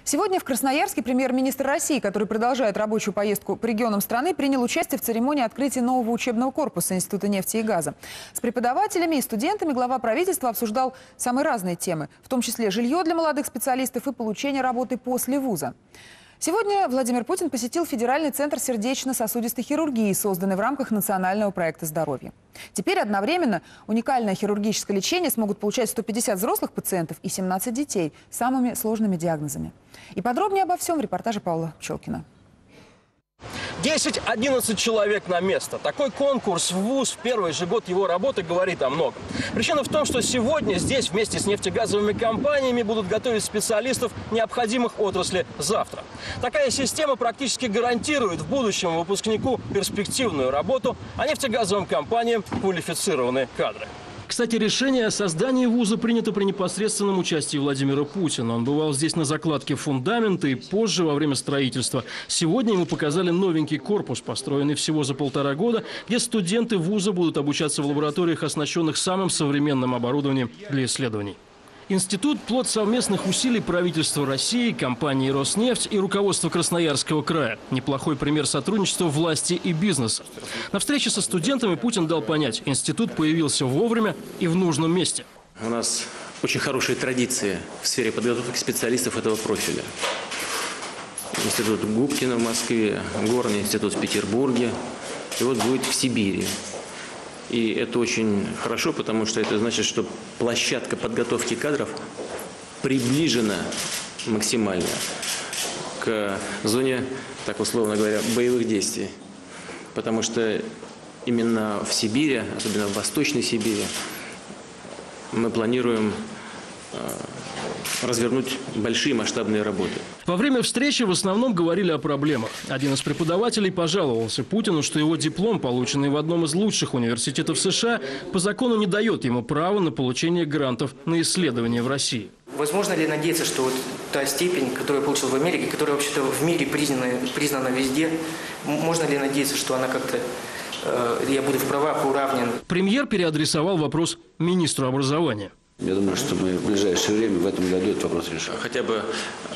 Сегодня в Красноярске премьер-министр России, который продолжает рабочую поездку по регионам страны, принял участие в церемонии открытия нового учебного корпуса Института нефти и газа. С преподавателями и студентами глава правительства обсуждал самые разные темы, в том числе жилье для молодых специалистов и получение работы после вуза. Сегодня Владимир Путин посетил Федеральный центр сердечно-сосудистой хирургии, созданный в рамках национального проекта здоровья. Теперь одновременно уникальное хирургическое лечение смогут получать 150 взрослых пациентов и 17 детей с самыми сложными диагнозами. И подробнее обо всем в репортаже Павла Пчелкина. 10-11 человек на место. Такой конкурс в ВУЗ в первый же год его работы говорит о многом. Причина в том, что сегодня здесь вместе с нефтегазовыми компаниями будут готовить специалистов необходимых отрасли завтра. Такая система практически гарантирует в будущем выпускнику перспективную работу, а нефтегазовым компаниям квалифицированные кадры. Кстати, решение о создании вуза принято при непосредственном участии Владимира Путина. Он бывал здесь на закладке фундамента и позже во время строительства. Сегодня ему показали новенький корпус, построенный всего за 1,5 года, где студенты вуза будут обучаться в лабораториях, оснащенных самым современным оборудованием для исследований. Институт – плод совместных усилий правительства России, компании «Роснефть» и руководства Красноярского края. Неплохой пример сотрудничества власти и бизнеса. На встрече со студентами Путин дал понять – институт появился вовремя и в нужном месте. У нас очень хорошие традиции в сфере подготовки специалистов этого профиля. Институт Губкина в Москве, Горный институт в Петербурге, и вот будет в Сибири. И это очень хорошо, потому что это значит, что площадка подготовки кадров приближена максимально к зоне, так условно говоря, боевых действий. Потому что именно в Сибири, особенно в Восточной Сибири, мы планируем развернуть большие масштабные работы. Во время встречи в основном говорили о проблемах. Один из преподавателей пожаловался Путину, что его диплом, полученный в одном из лучших университетов США, по закону не дает ему права на получение грантов на исследования в России. Возможно ли надеяться, что вот та степень, которую я получил в Америке, которая вообще-то в мире признана везде, можно ли надеяться, что она как-то, я буду в правах уравнен? Премьер переадресовал вопрос министру образования. Я думаю, что мы в ближайшее время в этом году этот вопрос решим. Хотя бы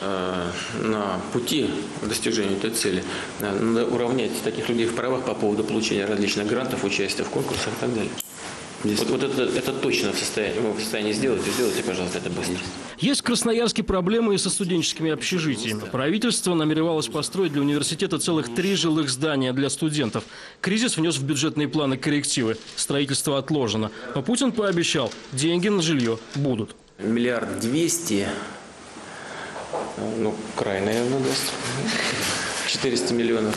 на пути к достижению этой цели надо уравнять таких людей в правах по поводу получения различных грантов, участия в конкурсах и так далее. Вот это точно мы в состоянии сделать. И сделайте, пожалуйста, это быстро. Есть в Красноярске проблемы и со студенческими общежитиями. Правительство намеревалось построить для университета целых 3 жилых здания для студентов. Кризис внес в бюджетные планы коррективы. Строительство отложено. Но Путин пообещал, деньги на жилье будут. 1 200 000 000, край, наверное, даст. 400 миллионов.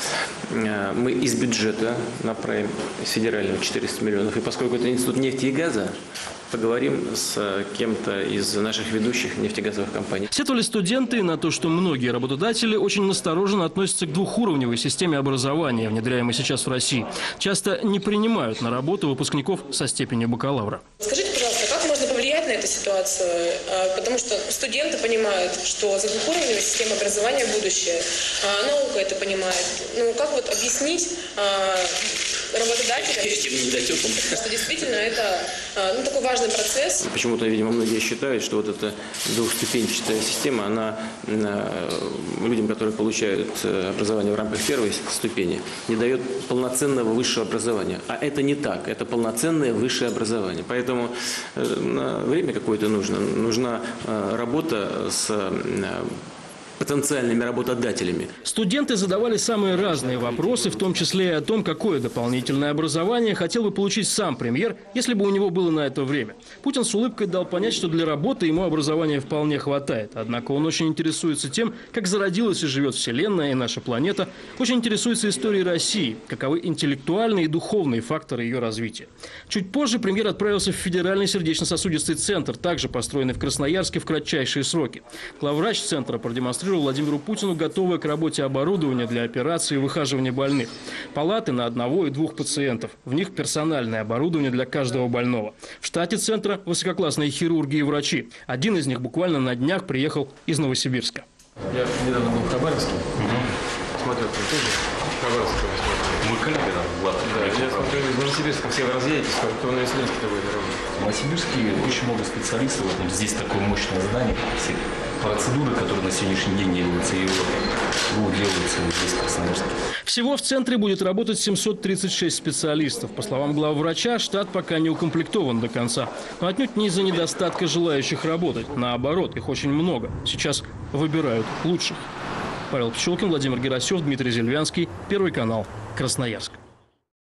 Мы из бюджета направим федерального 400 миллионов. И поскольку это институт нефти и газа, поговорим с кем-то из наших ведущих нефтегазовых компаний. Сетовали студенты на то, что многие работодатели очень настороженно относятся к двухуровневой системе образования, внедряемой сейчас в России. Часто не принимают на работу выпускников со степенью бакалавра. Скажите, пожалуйста, как можно повлиять на эту ситуацию? Потому что студенты понимают, что за двухуровневой системой образования будущее. Наука это понимает. Ну, как вот объяснить работодателям, что действительно это такой важный процесс? Почему-то, видимо, многие считают, что вот эта двухступенчатая система, она людям, которые получают образование в рамках первой ступени, не дает полноценного высшего образования. А это не так. Это полноценное высшее образование. Поэтому время какое-то нужно. Нужна работа с потенциальными работодателями. Студенты задавали самые разные вопросы, в том числе и о том, какое дополнительное образование хотел бы получить сам премьер, если бы у него было на это время. Путин с улыбкой дал понять, что для работы ему образования вполне хватает. Однако он очень интересуется тем, как зародилась и живет Вселенная и наша планета. Очень интересуется историей России, каковы интеллектуальные и духовные факторы ее развития. Чуть позже премьер отправился в Федеральный сердечно-сосудистый центр, также построенный в Красноярске в кратчайшие сроки. Главврач центра продемонстрировал Владимиру Путину готовое к работе оборудование для операции и выхаживания больных. Палаты на 1 и 2 пациентов. В них персональное оборудование для каждого больного. В штате центра высококлассные хирурги и врачи. Один из них буквально на днях приехал из Новосибирска. Я недавно был в Хабаровске. Смотрел там тоже. Хабаровского смотрел. Мы коллеги там, Влад. Да, я смотрел из Новосибирска, все разъедетесь, кто в Новосибирске-то будет работать. В Новосибирске очень много специалистов. Здесь такое мощное здание. процедуры, которые на сегодняшний день делаются, и будут делаться здесь, в Красноярске. Всего в центре будет работать 736 специалистов. По словам главврача, штат пока не укомплектован до конца. Но отнюдь не из-за недостатка желающих работать. Наоборот, их очень много. Сейчас выбирают лучших. Павел Пчелкин, Владимир Герасев, Дмитрий Зельвянский. Первый канал. Красноярск.